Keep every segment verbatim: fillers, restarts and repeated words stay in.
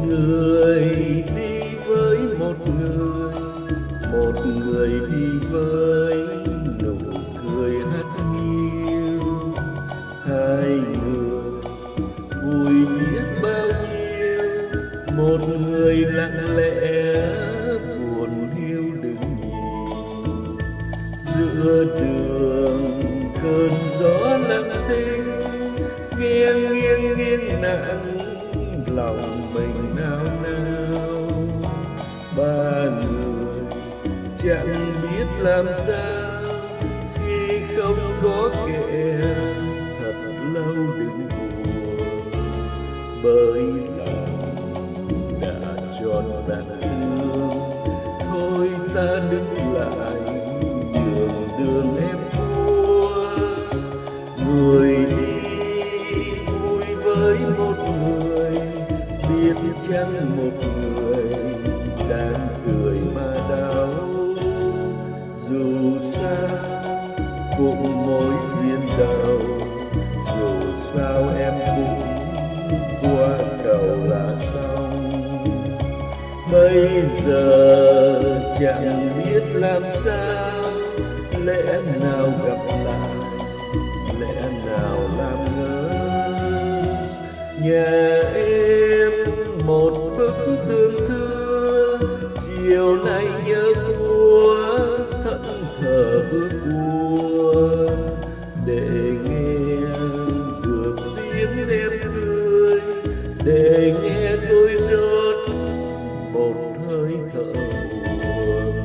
người đi với một người, một người đi với nụ cười hắt hiu. Hai người vui biết bao nhiêu, một người lặng lẽ buồn hiu đứng nhìn. Giữa đường cơn gió lặng thinh, nghiêng nghiêng nghiêng nặng lòng mình nao nao. Ba người chẳng biết làm sao khi không có kẻ thật lâu đừng buồn, bởi lòng đã tròn nặng thương. Thôi ta đứng lại nhường đường em qua, người đi vui với một người, biết chăng một người đang cười mà đau. Dù sao cũng mối duyên đầu, dù sao em cũng qua cầu là xong. Bây giờ chẳng biết làm sao, lẽ nào gặp lại, lẽ nào làm ngơ. Nhà em một bức tường thưa, chiều nay nhớ quá thẫn thờ bước qua. Để nghe được tiếng em cười, để nghe tôi rót một hơi thở buồn.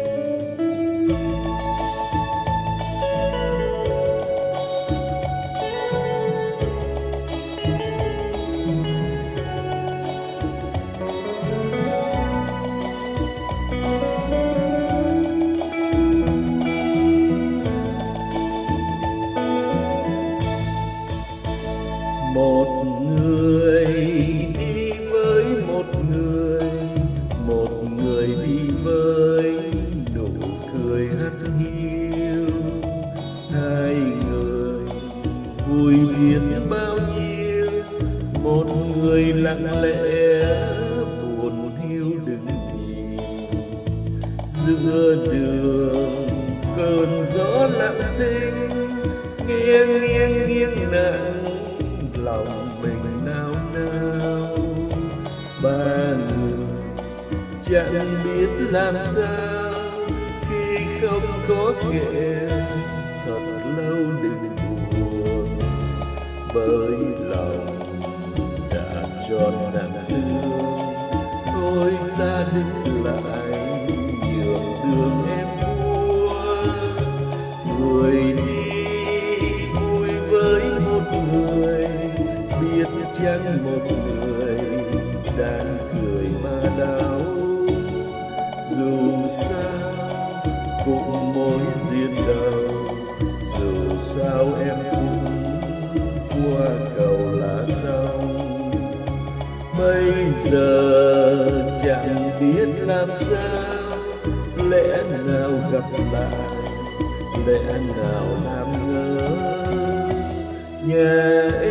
Một người đi với một người, một người đi với nụ cười hắt hiu. Hai người vui biết bao nhiêu, một người lặng lẽ buồn hiu đứng nhìn. Giữa đường cơn gió lặng thinh, nghiêng nghiêng nghiêng nặng lòng mình nao nao. Ba người chẳng biết làm sao khi không có kẻ thật lâu đừng buồn, bởi lòng đã tròn nặng thương. Thôi ta đứng lại nhường đường em qua, người đi vui với một người, biết chăng một người đang cười mà đau. Dù sao cũng mối duyên đầu, dù sao em cũng qua cầu là xong. Bây giờ chẳng biết làm sao, lẽ nào gặp lại, lẽ nào làm ngơ. Nhà